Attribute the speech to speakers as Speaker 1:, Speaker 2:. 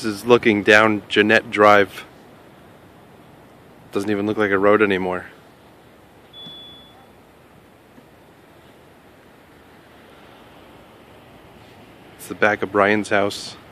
Speaker 1: is looking down Jeanette Drive. Doesn't even look like a road anymore. It's the back of Brian's house.